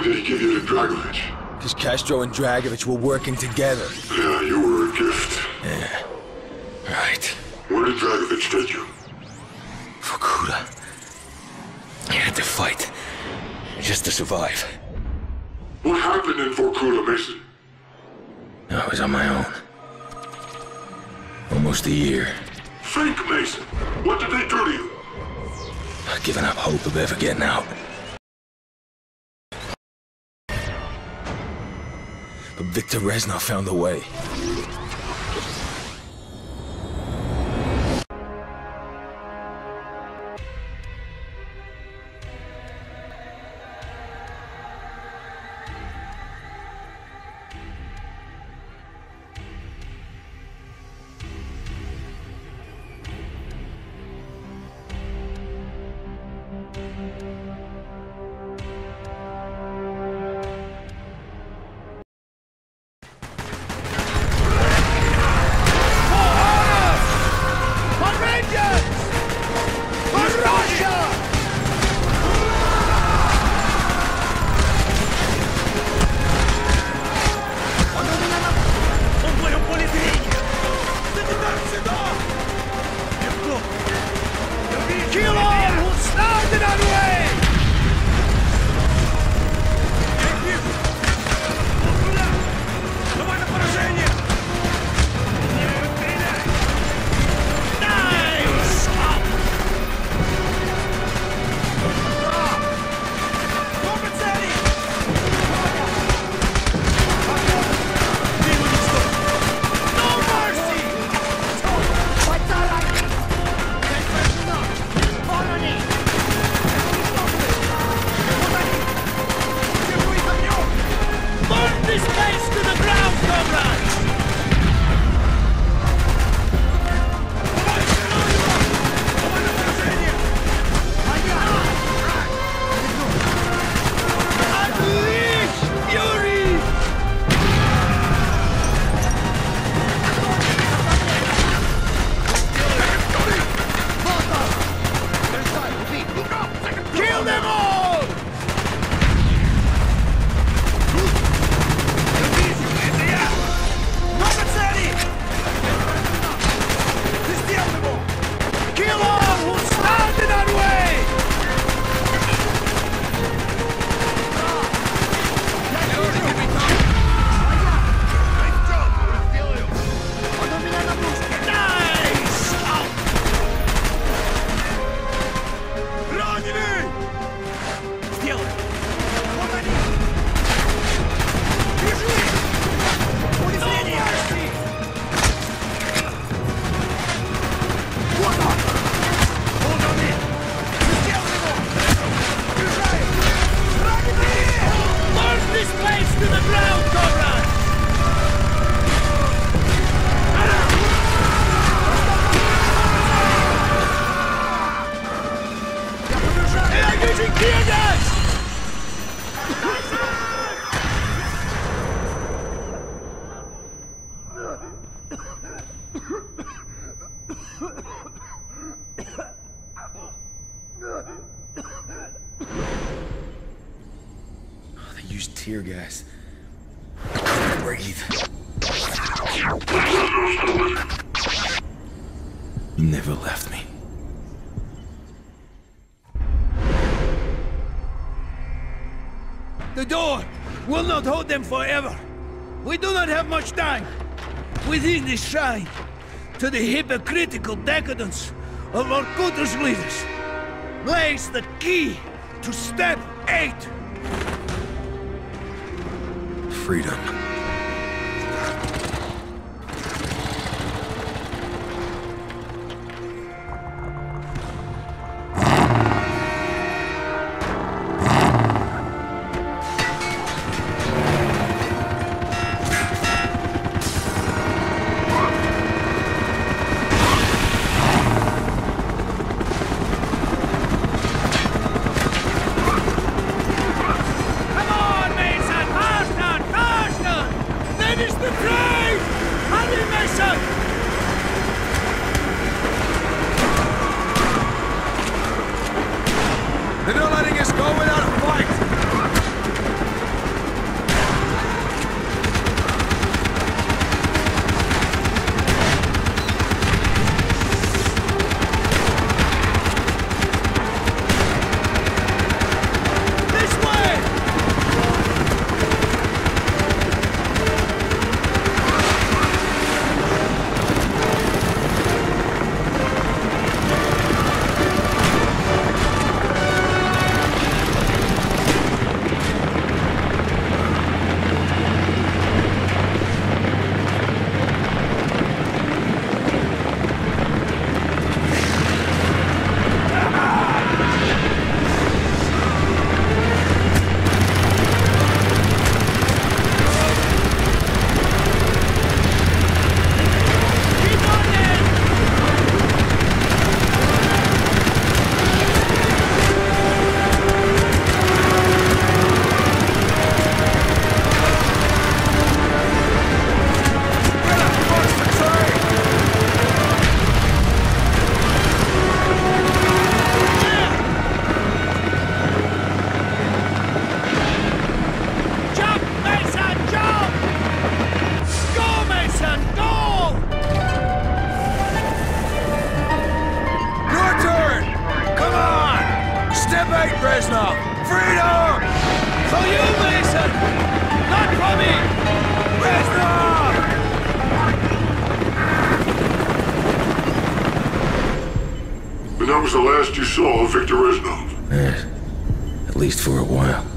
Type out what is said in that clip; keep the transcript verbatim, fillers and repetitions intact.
did he give you to Dragovich? Because Castro and Dragovich were working together. Yeah, you were a gift. Yeah. Right. Where did Dragovich take you? Vorkuta. I had to fight. Just to survive. What happened in Vorkuta, Mason? I was on my own. Almost a year. Fake Mason! What did they do to you? I'd given up hope of ever getting out. But Viktor Reznov found a way. They used tear gas. I couldn't breathe. You never left me. The door will not hold them forever. We do not have much time. Within this shrine, to the hypocritical decadence of Vorkuta's leaders, lays the key to step eight. Freedom. saw Victor Reznov. Eh, at least for a while.